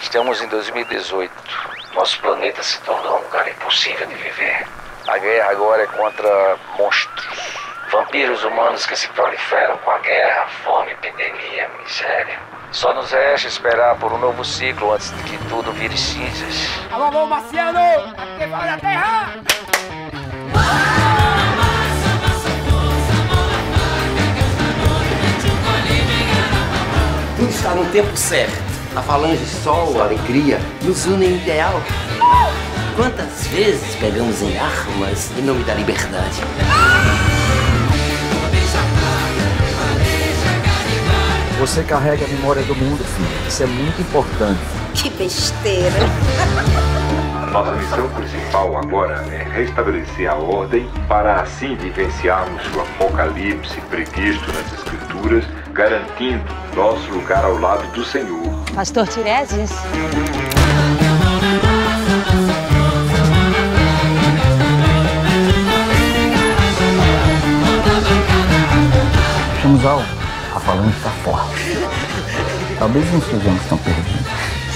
Estamos em 2018. Nosso planeta se tornou um lugar impossível de viver. A guerra agora é contra monstros. Vampiros humanos que se proliferam com a guerra, fome, epidemia, miséria. Só nos resta esperar por um novo ciclo antes de que tudo vire cinzas. Alô, Marciano! Aqui vai a terra! Tudo está no tempo certo. A falange sol, a alegria, nos unem em ideal. Quantas vezes pegamos em armas em nome da liberdade? Você carrega a memória do mundo, filho. Isso é muito importante. Que besteira. Nossa missão principal agora é restabelecer a ordem para assim vivenciarmos o apocalipse previsto nas Escrituras, garantindo nosso lugar ao lado do Senhor. Pastor Tiresias. Vamos ao. A falange está forte. Talvez não estejamos tão perdidos.